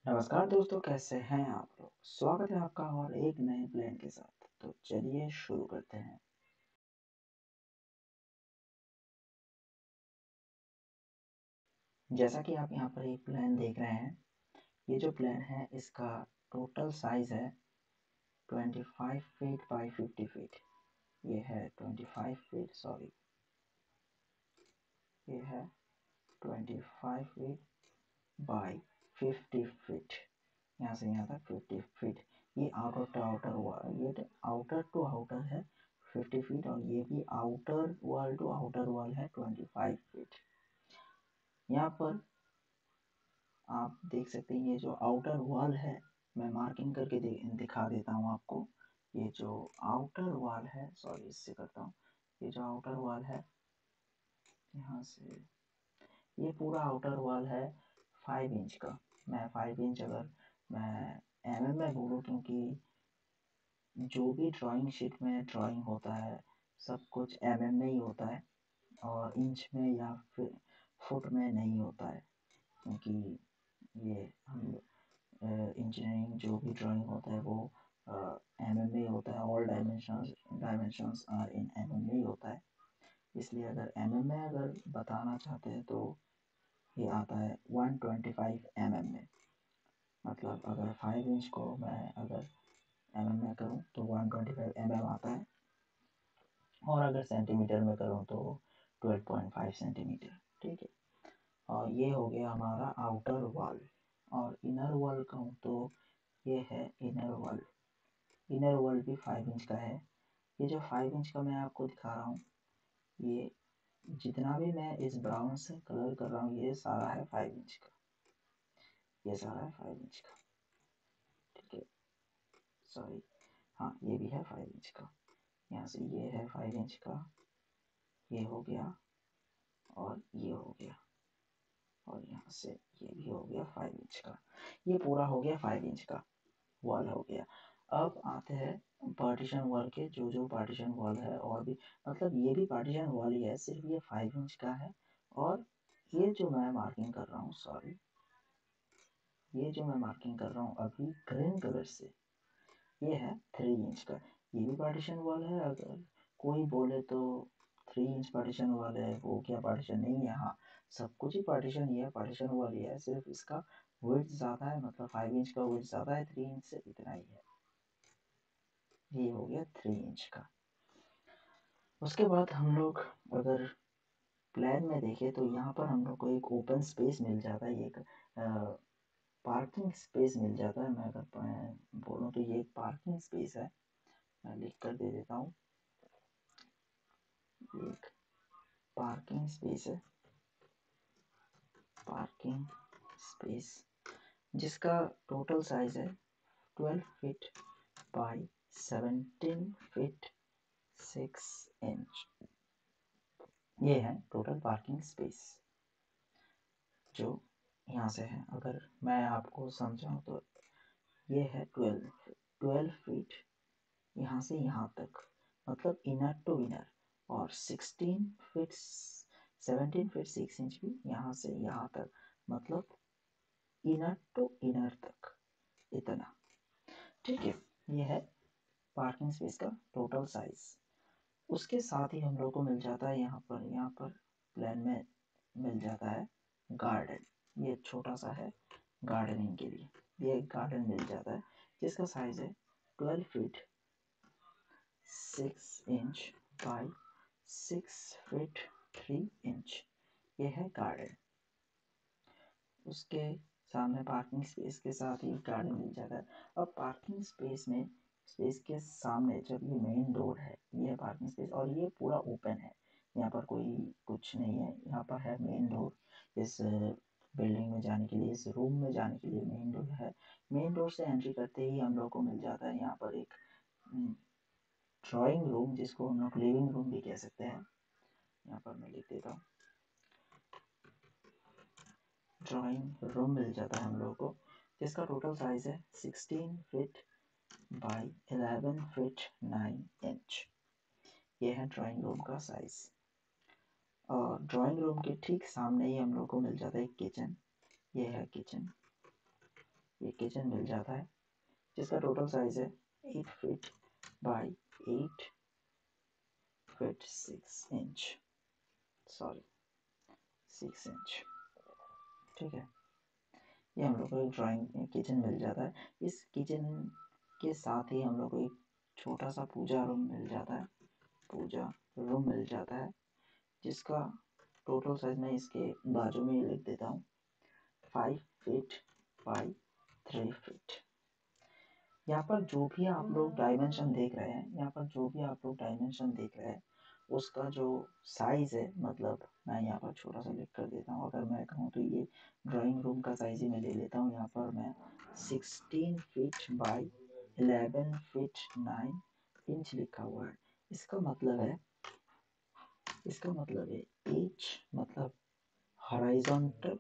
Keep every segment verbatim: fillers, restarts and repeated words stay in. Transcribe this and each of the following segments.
नमस्कार दोस्तों, कैसे हैं आप लोग। स्वागत है आपका और एक नए प्लान के साथ। तो चलिए शुरू करते हैं। जैसा कि आप यहाँ पर एक प्लान देख रहे हैं, ये जो प्लान है इसका टोटल साइज है पच्चीस फीट बाय पचास फीट। ये है पच्चीस फीट, सॉरी ये है पच्चीस फीट बाय पचास फीट। यहाँ से यहाँ तक पचास फीट। ये आउटर टू आउटर हुआ, ये आउटर टू आउटर है पचास फीट, और ये भी outer wall to outer wall है पच्चीस फीट। यहाँ पर आप देख सकते हैं, ये जो आउटर वॉल है, मैं मार्किंग करके दे, दिखा देता हूँ आपको। ये जो आउटर वॉल है, सॉरी इससे करता हूँ, ये जो आउटर वॉल है यहाँ से, ये पूरा आउटर वॉल है फाइव इंच का। मैं फाइव इंच अगर मैं एम एम में बोलूँ, क्योंकि जो भी ड्राइंग शीट में ड्राइंग होता है सब कुछ एम एम में ही होता है, और इंच में या फिर फुट में नहीं होता है। क्योंकि ये हम इंजीनियरिंग जो भी ड्राइंग होता है वो एम एम में ही होता है। All dimensions dimensions are in M M में ही होता है। इसलिए अगर एम एम में अगर बताना चाहते हैं तो ये आता है one twenty five M M में। मतलब अगर फाइव इंच को मैं अगर एम एम में करूँ तो one twenty five M M आता है, और अगर सेंटीमीटर में करूँ तो ट्वेल्व पॉइंट फाइव सेंटीमीटर। ठीक है, और ये हो गया हमारा आउटर वॉल। और इनर वॉल कहूँ तो ये है इनर वॉल। इनर वॉल भी फाइव इंच का है। ये जो फाइव इंच का मैं आपको दिखा रहा हूँ, ये जितना भी मैं इस ब्राउन से कलर कर रहा हूँ ये सारा है फाइव इंच का। ये सारा है फाइव इंच का। ठीक है, सॉरी, हाँ ये भी है फाइव इंच का। यहाँ से ये है फाइव इंच का, ये हो गया, और ये हो गया, और यहाँ से ये भी हो गया फाइव इंच का। ये पूरा हो गया फाइव इंच का वॉल हो गया। अब आते हैं पार्टीशन वॉल के। जो जो पार्टीशन वॉल है, और भी मतलब ये भी पार्टीशन वॉल ही है, सिर्फ ये फाइव इंच का है। और ये जो मैं मार्किंग कर रहा हूँ, सॉरी ये जो मैं मार्किंग कर रहा हूँ अभी ग्रीन कलर से, ये है थ्री इंच का। ये भी पार्टीशन वॉल है। अगर कोई बोले तो थ्री इंच पार्टीशन वॉल है, वो क्या पार्टीशन नहीं है। हाँ, सब कुछ ही पार्टीशन ही है, पार्टीशन वॉल ही है, सिर्फ इसका विड्थ ज़्यादा है। मतलब फाइव इंच का विड्थ ज़्यादा है थ्री इंच से, इतना ही है। ये हो गया थ्री इंच का। उसके बाद हम लोग अगर प्लान में देखें तो यहाँ पर हम लोग को एक ओपन स्पेस मिल जाता है, एक पार्किंग स्पेस मिल जाता है। मैं अगर बोलूँ तो ये एक पार्किंग स्पेस है। मैं लिख कर दे देता हूँ, एक पार्किंग स्पेस है, पार्किंग स्पेस जिसका टोटल साइज है twelve feet by seventeen feet six inch. ये है टोटल पार्किंग स्पेस जो यहाँ से है। अगर मैं आपको समझाऊँ तो ये है ट्वेल्व ट्वेल्व फीट यहाँ से यहाँ तक, मतलब इनर टू इनर, और sixteen feet seventeen feet six inch भी यहाँ से यहाँ तक, मतलब इनर टू इनर तक, इतना। ठीक है, ये है पार्किंग स्पेस का टोटल साइज। उसके साथ ही हम लोग को मिल जाता है यहाँ पर यहाँ पर प्लान में मिल जाता है गार्डन। ये छोटा सा है गार्डनिंग के लिए। ये एक गार्डन मिल जाता है जिसका साइज है twelve feet six inch by six feet three inch. ये है गार्डन। उसके सामने पार्किंग स्पेस के साथ ही गार्डन मिल जाता है। अब पार्किंग स्पेस में स्पेस के सामने जब ये मेन डोर है, ये है पार्किंग स्पेस, और ये पूरा ओपन है। यहाँ पर कोई कुछ नहीं है। यहाँ पर है मेन डोर। इस बिल्डिंग में जाने के लिए, इस रूम में जाने के लिए मेन डोर है। मेन डोर से एंट्री करते ही हम लोग को मिल जाता है यहाँ पर एक ड्राइंग रूम, जिसको हम लोग लिविंग रूम भी कह सकते हैं। यहाँ पर मैं लिख देता हूँ, ड्राइंग रूम मिल जाता है हम लोग को, जिसका टोटल साइज है sixteen feet by eleven feet nine inch. ये है ड्राइंग रूम का साइज। और ड्राइंग रूम के ठीक सामने ही हम लोग को मिल जाता है किचन। ये है किचन। ये किचन मिल जाता है जिसका टोटल साइज है eight feet by eight feet six inch sorry six inch. ठीक है, ये हम लोग को एक ड्राइंग किचन मिल जाता है। इस किचन के साथ ही हम लोग को एक छोटा सा पूजा रूम मिल जाता है, पूजा रूम मिल जाता है जिसका टोटल साइज मैं इसके बाजू में ही लिख देता हूँ, five feet by three feet. यहाँ पर जो भी आप लोग डायमेंशन देख रहे हैं, यहाँ पर जो भी आप लोग डायमेंशन देख रहे हैं उसका जो साइज है, मतलब मैं यहाँ पर छोटा सा लिख कर देता हूँ। अगर मैं कहूँ तो ये ड्राइंग रूम का साइज ही मैं ले लेता हूँ। यहाँ पर मैं sixteen feet by eleven feet nine inch लिखा हुआ है। इसका मतलब है इसका मतलब है एच मतलब हॉरिजॉन्टल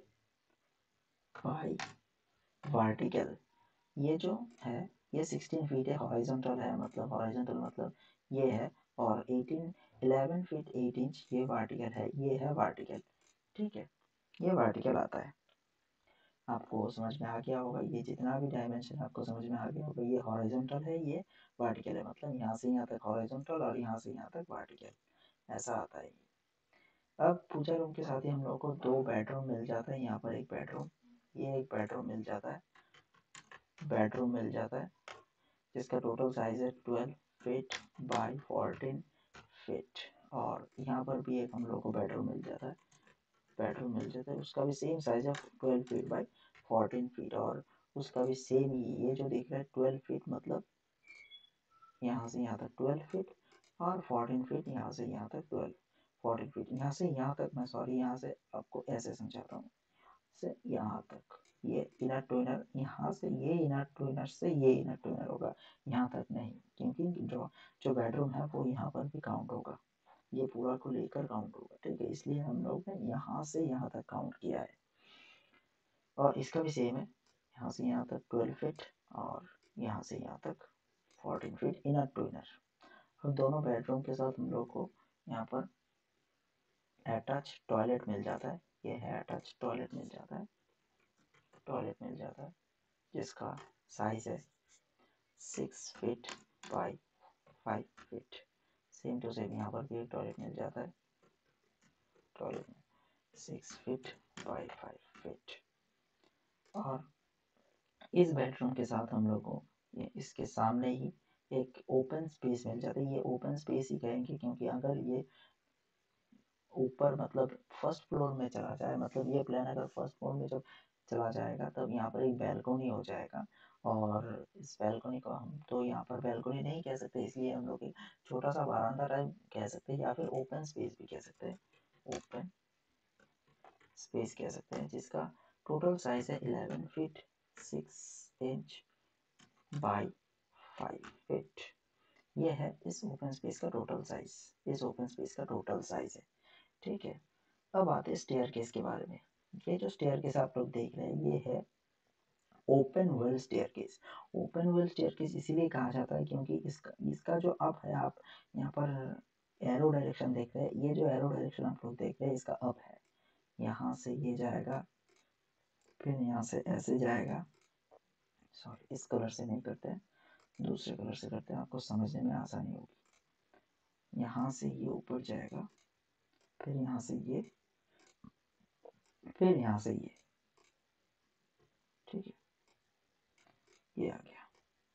बाई वर्टिकल। ये जो है ये सिक्सटीन फीट है, हॉरिजॉन्टल है, मतलब हॉरिजॉन्टल मतलब ये है, और eighteen eleven feet eight inch ये वर्टिकल है, ये है वर्टिकल। ठीक है, ये वर्टिकल आता है। आपको समझ में आ गया होगा, ये जितना भी डायमेंशन आपको समझ में आ गया होगा। ये हॉरिजॉन्टल है, ये वर्टिकल है, मतलब यहाँ से यहाँ तक हॉरिजॉन्टल और यहाँ से यहाँ तक वर्टिकल, ऐसा आता है। अब पूजा रूम के साथ ही हम लोग को दो बेडरूम मिल जाता है। यहाँ पर एक बेडरूम, ये एक बेडरूम मिल जाता है, बेडरूम मिल जाता है जिसका टोटल साइज है twelve feet by fourteen feet. और यहाँ पर भी एक हम लोग को बेडरूम मिल जाता है, बेडरूम मिल जाता है, उसका भी सेम साइज है twelve feet by fourteen feet, और उसका भी सेम ही, ये जो दिख रहा है ट्वेल्व फीट मतलब यहाँ से यहाँ तक ट्वेल्व फीट, और फोर्टीन फीट यहाँ से यहाँ तक ट्वेल्व फोर्टीन फीट, यहाँ से यहाँ तक, मैं सॉरी यहाँ से आपको ऐसे समझाता हूँ, से यहाँ तक ये इनर टू इनर, यहाँ से ये इनर टू इनर से ये इनर टू इनर होगा, यहाँ तक नहीं, क्योंकि जो जो बेडरूम है वो यहाँ पर भी काउंट होगा, ये पूरा को लेकर काउंट होगा। ठीक है, इसलिए हम लोग ने यहाँ से यहाँ तक काउंट किया है। और इसका भी सेम है, यहाँ से यहाँ तक ट्वेल्व फीट और यहाँ से यहाँ तक fourteen feet inner to inner. अब दोनों बेडरूम के साथ हम लोग को यहाँ पर अटैच टॉयलेट मिल जाता है, ये है अटैच टॉयलेट मिल जाता है, टॉयलेट मिल जाता है जिसका साइज है six feet by five feet. Same to same यहाँ पर भी एक टॉयलेट मिल जाता है, टॉयलेट में six feet by five feet. और इस बेडरूम के साथ हम लोग को ये इसके सामने ही एक ओपन स्पेस मिल जाता है। ये ओपन स्पेस ही कहेंगे क्योंकि अगर ये ऊपर मतलब फर्स्ट फ्लोर में चला जाए, मतलब ये प्लान अगर फर्स्ट फ्लोर में जब चला जाएगा तब यहाँ पर एक बैल्कनी हो जाएगा, और इस बैल्कनी को हम तो यहाँ पर बैल्कनी नहीं कह सकते, इसलिए हम लोग एक छोटा सा बरामदा टाइप कह सकते हैं, या फिर ओपन स्पेस भी कह सकते हैं, ओपन स्पेस कह सकते हैं, जिसका टोटल साइज है eleven feet six inch by five feet. ये है इस ओपन स्पेस का टोटल साइज, इस ओपन स्पेस का टोटल साइज है। ठीक है, अब आते हैं स्टेयरकेस के बारे में। ये जो स्टेयरकेस आप लोग देख रहे हैं ये है open wheel staircase. Open wheel staircase इसीलिए कहा जाता है क्योंकि इसका इसका जो अप है, आप यहाँ पर एरो डायरेक्शन देख रहे हैं, ये जो एरो डायरेक्शन आप लोग देख रहे हैं इसका अप है, यहाँ से ये जाएगा, फिर यहाँ से ऐसे जाएगा, सॉरी इस कलर से नहीं करते हैं, दूसरे कलर से करते हैं, आपको समझने में आसानी होगी। यहाँ से ये ऊपर जाएगा, फिर यहाँ से ये, फिर यहाँ से ये। ठीक है, ये आ गया,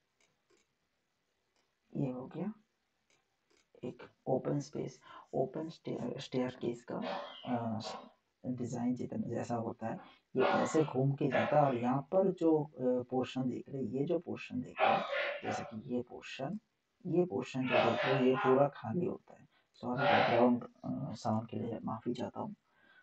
ये हो गया एक ओपन स्पेस। ओपन स्टेयरकेस का डिज़ाइन जितना जैसा होता है, ये ऐसे घूम के जाता है, और यहाँ पर जो पोर्शन देख रहे हैं, ये जो पोर्शन देख रहे हैं, जैसे कि ये पोर्शन, ये पोर्शन जो देख रहे हैं ये पूरा खाली होता है। सॉरी बैकग्राउंड साउंड के लिए माफ़ी चाहता हूँ,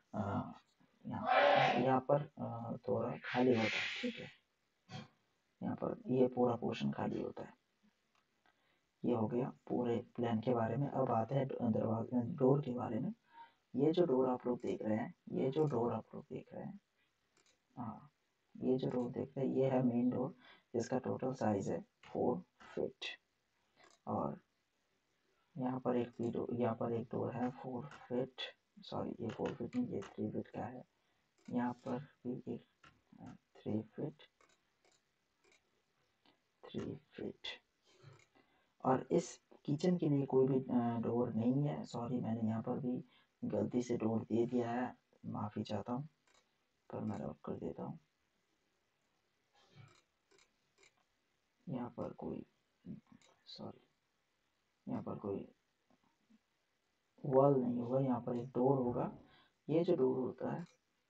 यहाँ यहाँ पर थोड़ा खाली होता है। ठीक है, यहाँ पर ये पूरा पोर्शन खाली होता है। ये हो गया पूरे प्लान के बारे में। अब आते हैं दरवाजे डोर के बारे में। ये जो डोर आप लोग देख रहे हैं, ये जो डोर आप लोग देख रहे हैं, हाँ ये जो डोर देख रहे हैं ये है मेन डोर, जिसका टोटल साइज है फोर फीट। और यहाँ पर एक भी डोर, यहाँ पर एक डोर है फोर फीट, सॉरी ये फोर फीट नहीं, ये थ्री फीट का है। यहाँ पर भी एक थ्री फीट, थ्री फीट। और इस किचन के लिए कोई भी डोर नहीं है, सॉरी मैंने यहाँ पर भी गलती से डोर दे दिया है, माफ़ी चाहता हूँ, पर मैं लॉक कर देता हूँ। यहाँ पर कोई सॉरी यहाँ पर कोई वॉल नहीं होगा, यहाँ पर एक डोर होगा। ये जो डोर होता है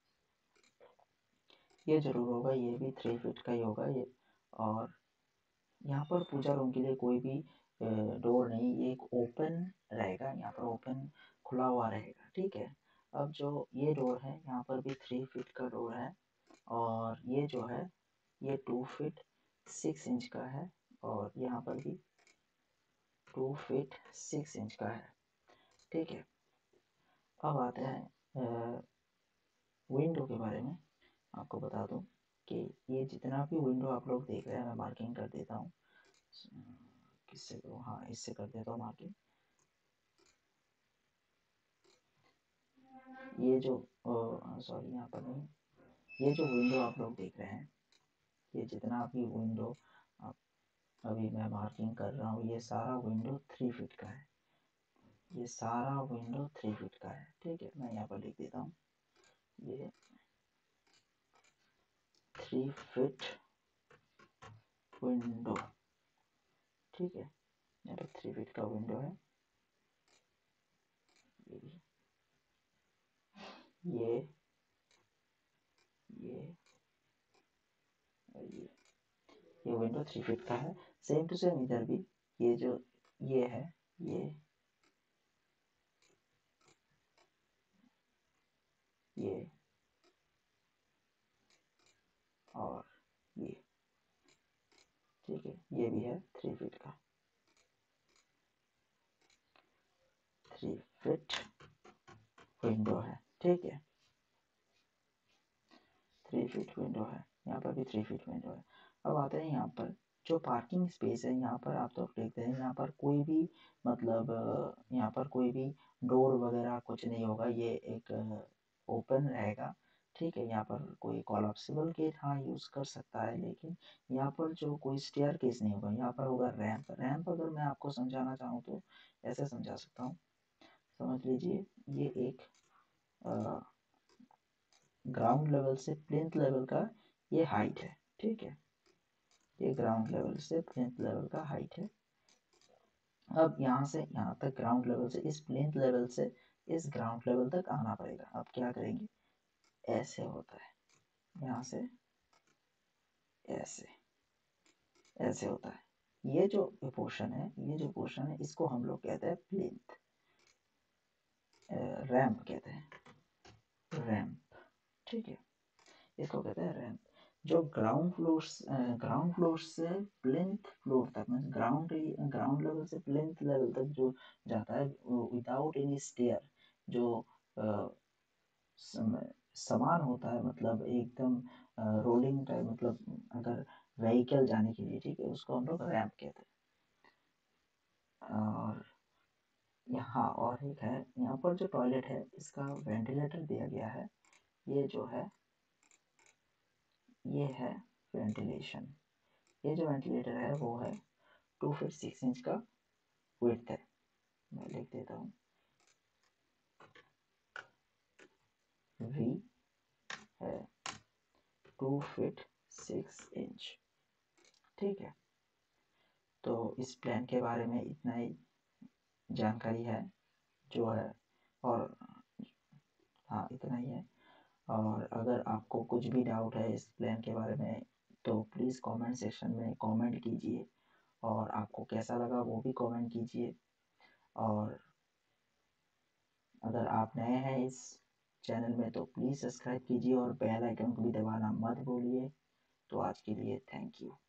ये जरूर होगा, ये भी थ्री फीट का ही होगा ये। और यहाँ पर पूजा रूम के लिए कोई भी डोर नहीं, ये एक ओपन रहेगा, यहाँ पर ओपन खुला हुआ रहेगा, ठीक है। अब जो ये डोर है यहाँ पर भी थ्री फीट का डोर है, और ये जो है ये टू फीट सिक्स इंच का है, और यहाँ पर भी टू फीट सिक्स इंच का है, ठीक है। अब आते हैं विंडो के बारे में। आपको बता दूं कि ये जितना भी विंडो आप लोग देख रहे हैं, मैं मार्किंग कर देता हूँ, किससे करूँ, हाँ इससे कर देता हूँ मार्किंग। ये जो सॉरी यहाँ पर नहीं, ये जो विंडो आप लोग देख रहे हैं, ये जितना भी विंडो आप अभी मैं मार्किंग कर रहा हूँ, ये सारा विंडो थ्री फीट का है, ये सारा विंडो थ्री फीट का है, ठीक है। मैं यहाँ पर लिख देता हूँ, ये थ्री फीट विंडो, ठीक है। यहाँ पर थ्री फीट का विंडो है, ये ये ये ये विंडो थ्री फीट का है। सेम टू सेम इधर भी ये जो ये है, ये ये और ये, ठीक है, ये भी है थ्री फीट का, थ्री फीट विंडो है, ठीक है, थ्री फीट विंडो है, यहाँ पर भी थ्री फीट विंडो है। अब आते हैं यहाँ पर जो पार्किंग स्पेस है, यहाँ पर आप तो देखते हैं यहाँ पर कोई भी मतलब यहाँ पर कोई भी डोर वगैरह कुछ नहीं होगा, ये एक ओपन रहेगा, ठीक है। यहाँ पर कोई कोलैप्सिबल गेट हाँ यूज़ कर सकता है, लेकिन यहाँ पर जो कोई स्टेयर केस नहीं होगा, यहाँ पर होगा रैंप। रैंप अगर मैं आपको समझाना चाहूँ तो ऐसे समझा सकता हूँ, समझ लीजिए ये एक ग्राउंड लेवल से प्लिंथ लेवल का ये हाइट है, ठीक है, ये ग्राउंड लेवल से प्लिंथ लेवल का हाइट है। अब यहाँ से यहाँ तक ग्राउंड लेवल से इस प्लिंथ लेवल से इस ग्राउंड लेवल तक आना पड़ेगा। अब क्या करेंगे, ऐसे होता है, यहाँ से ऐसे ऐसे होता है। ये जो पोर्शन है, ये जो पोर्शन है इसको हम लोग कहते हैं प्लिंथ, रैंप कहते हैं, रैंप, ठीक है, इसको कहते हैं रैंप। जो ग्राउंड फ्लोर ग्राउंड फ्लोर से प्लिंथ फ्लोर तक, मतलब ग्राउंड ग्राउंड लेवल से प्लिंथ लेवल तक जो जाता है विदाउट एनी स्टेयर, जो आ, समान होता है, मतलब एकदम रोलिंग टाइप, मतलब अगर व्हीकल जाने के लिए, ठीक है, उसको हम लोग रैंप कहते हैं। और यहाँ और एक है, यहाँ पर जो टॉयलेट है इसका वेंटिलेटर दिया गया है, ये जो है ये है वेंटिलेशन। ये जो वेंटिलेटर है वो है टू फीट सिक्स इंच का विड्थ है, मैं लिख देता हूँ, वी है टू फीट सिक्स इंच, ठीक है। तो इस प्लान के बारे में इतना ही जानकारी है जो है, और हाँ इतना ही है। और अगर आपको कुछ भी डाउट है इस प्लान के बारे में तो प्लीज़ कमेंट सेक्शन में कमेंट कीजिए, और आपको कैसा लगा वो भी कमेंट कीजिए। और अगर आप नए हैं इस चैनल में तो प्लीज़ सब्सक्राइब कीजिए और बेल आइकन को भी दबाना मत भूलिए। तो आज के लिए थैंक यू।